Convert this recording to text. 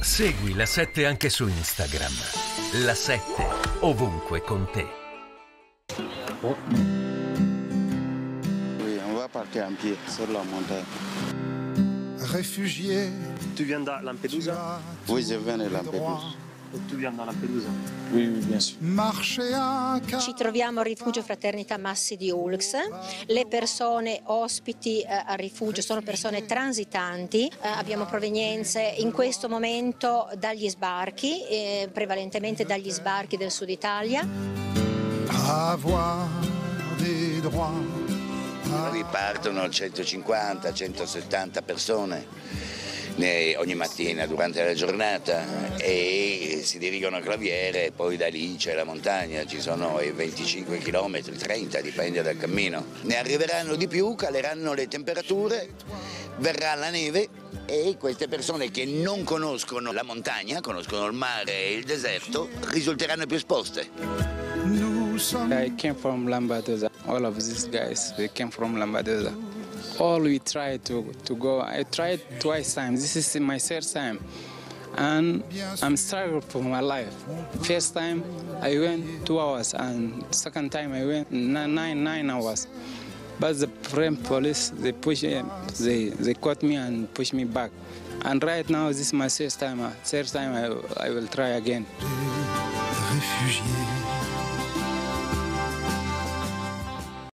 Segui La 7 anche su Instagram. La 7, ovunque con te. Oui, on va partir en pied sur la montagne. Réfugié. Tu viens de Lampedusa? Oui, je viens de Lampedusa. E tu viens da Lampedusa? Oui, oui, bien sûr. Ci troviamo al rifugio Fraternità Massi di Oulx. Le persone ospiti al rifugio sono persone transitanti, abbiamo provenienze in questo momento dagli sbarchi, prevalentemente dagli sbarchi del sud Italia. Avoir des droits. Ripartono 150-170 persone ogni mattina durante la giornata e si dirigono a Claviere e poi da lì c'è la montagna, ci sono i 25 km, 30, dipende dal cammino. Ne arriveranno di più, caleranno le temperature, verrà la neve e queste persone che non conoscono la montagna, conoscono il mare e il deserto, risulteranno più esposte. I came from Lampedusa. All of these guys, they came from Lampedusa. All we try to go. I tried twice times. This is my third time, and I'm struggling for my life. First time I went 2 hours, and second time I went nine hours. But the police they caught me and pushed me back. And right now this is my third time. I will try again. Réfugié.